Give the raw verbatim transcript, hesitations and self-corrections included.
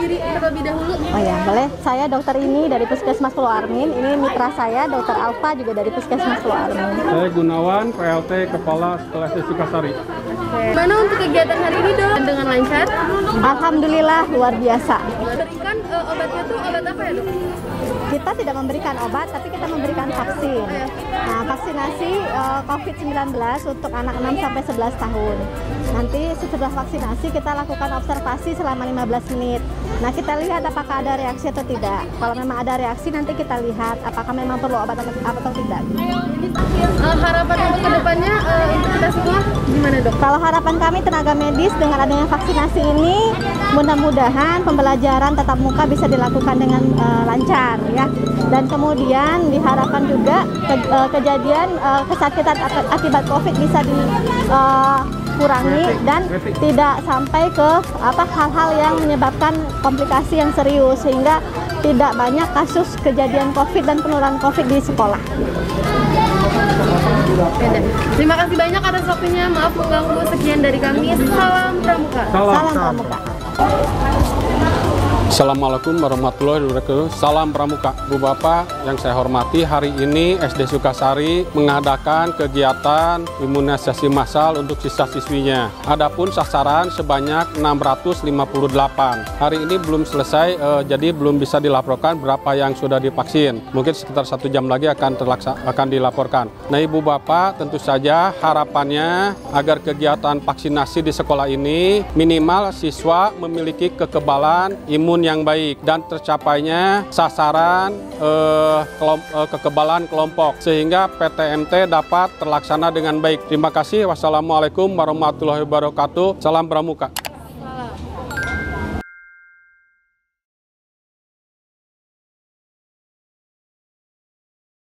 diri terlebih dahulu? Oh ya, boleh. Saya dokter ini dari Puskesmas Pulau Armin. Ini mitra saya, dokter Alfa juga dari Puskesmas Pulau Armin. Saya Gunawan, P L T Kepala Sekolah S D Sukasari. Gimana untuk kegiatan hari ini dok? Dengan lancar? Alhamdulillah luar biasa. Berikan uh, obatnya tuh obat apa ya dok? Kita tidak memberikan obat, tapi kita memberikan vaksin. Nah, vaksinasi uh, COVID sembilan belas untuk anak enam sampai sebelas tahun. Nanti setelah vaksinasi kita lakukan observasi selama lima belas menit. Nah, kita lihat apakah ada reaksi atau tidak. Kalau memang ada reaksi, nanti kita lihat apakah memang perlu obat atau, atau tidak. Uh, harapan untuk kedepannya uh, untuk kita semua gimana dok? Kalau harapan kami tenaga medis dengan adanya vaksinasi ini, mudah-mudahan pembelajaran tatap muka bisa dilakukan dengan uh, lancar ya. Dan kemudian diharapkan juga ke, uh, kejadian uh, kesakitan akibat COVID bisa dikurangi uh, dan tidak sampai ke apa hal-hal yang menyebabkan komplikasi yang serius sehingga tidak banyak kasus kejadian COVID dan penularan COVID di sekolah. Terima kasih banyak atas waktunya. Maaf mengganggu. Sekian dari kami. Salam Pramuka. Salam, Salam Pramuka. Assalamualaikum warahmatullahi wabarakatuh. Salam Pramuka. Bu Bapak yang saya hormati, hari ini S D Sukasari mengadakan kegiatan imunisasi massal untuk siswa-siswinya. Adapun sasaran sebanyak enam ratus lima puluh delapan. Hari ini belum selesai, eh, jadi belum bisa dilaporkan berapa yang sudah divaksin. Mungkin sekitar satu jam lagi akan terlaksa, akan dilaporkan. Nah, Ibu Bapak, tentu saja harapannya agar kegiatan vaksinasi di sekolah ini minimal siswa memiliki kekebalan imun yang baik dan tercapainya sasaran eh, kelom, eh, kekebalan kelompok sehingga P T M T dapat terlaksana dengan baik. Terima kasih. Wassalamualaikum warahmatullahi wabarakatuh. Salam Pramuka.